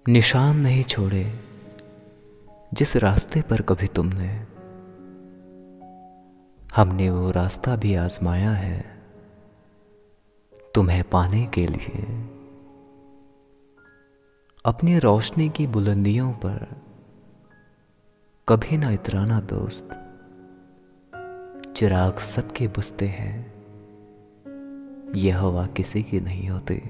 निशान नहीं छोड़े जिस रास्ते पर कभी तुमने, हमने वो रास्ता भी आजमाया है तुम्हें पाने के लिए। अपनी रोशनी की बुलंदियों पर कभी ना इतराना दोस्त, चिराग सबके बुझते हैं, ये हवा किसी की नहीं होती।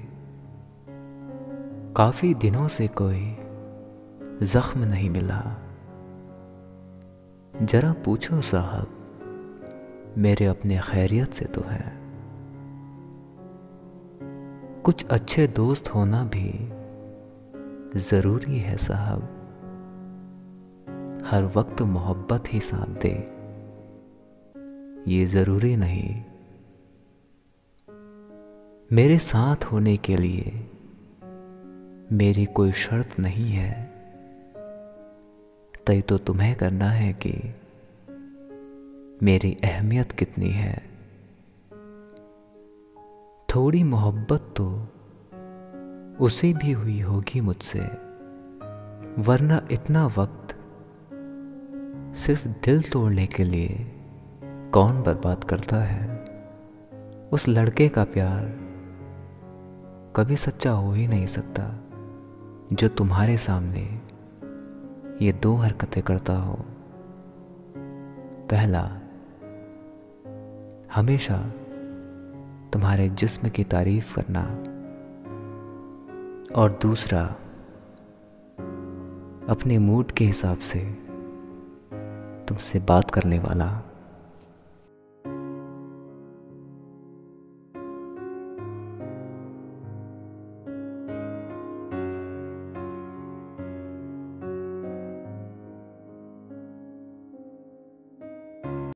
काफी दिनों से कोई जख्म नहीं मिला, जरा पूछो साहब मेरे अपने खैरियत से तो है। कुछ अच्छे दोस्त होना भी जरूरी है साहब, हर वक्त मोहब्बत ही साथ दे ये जरूरी नहीं। मेरे साथ होने के लिए मेरी कोई शर्त नहीं है, तय तो तुम्हें करना है कि मेरी अहमियत कितनी है। थोड़ी मोहब्बत तो उसे भी हुई होगी मुझसे, वरना इतना वक्त सिर्फ दिल तोड़ने के लिए कौन बर्बाद करता है। उस लड़के का प्यार कभी सच्चा हो ही नहीं सकता जो तुम्हारे सामने ये दो हरकतें करता हो। पहला, हमेशा तुम्हारे जिस्म की तारीफ करना, और दूसरा, अपने मूड के हिसाब से तुमसे बात करने वाला।